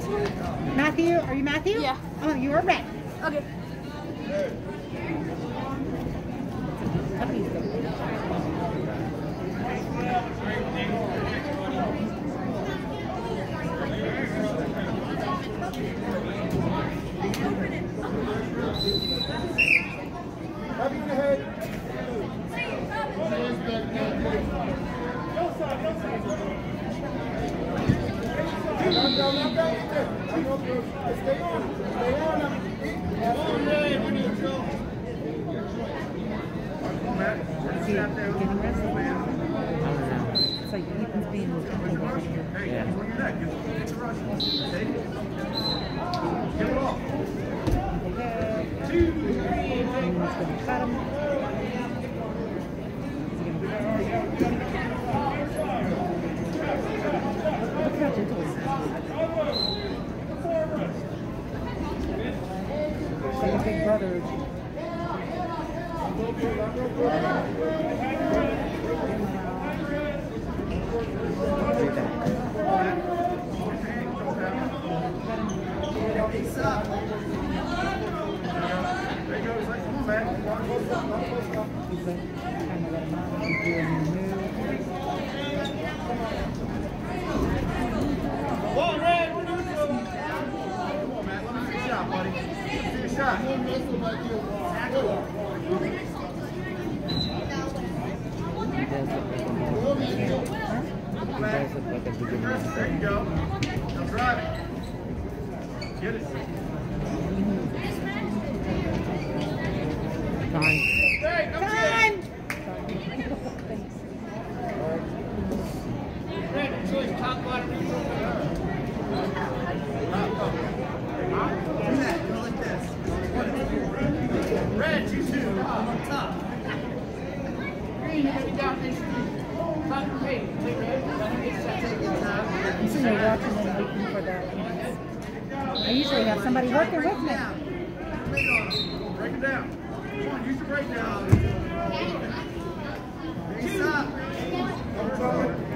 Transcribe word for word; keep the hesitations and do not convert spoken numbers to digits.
Matthew, are you Matthew? Yeah. Oh, you are red. Okay. It's like Ethan's being Yeah. Two, three, cut him. Look how gentle he is. Like a big brother. One red, one neutral. Come on, man. Let me see a shot, buddy. Let me see a shot. There you go. Now drive it. Get it. Time. Hey, come Time! Red, choice, top, bottom, neutral. Red, you two. On top. Green, you're going to be down next to you. Top and pink. Take red. I'm sitting there watching and waiting for that. I usually have somebody working with me. Break it down. Come on, use your breakdown. Stop.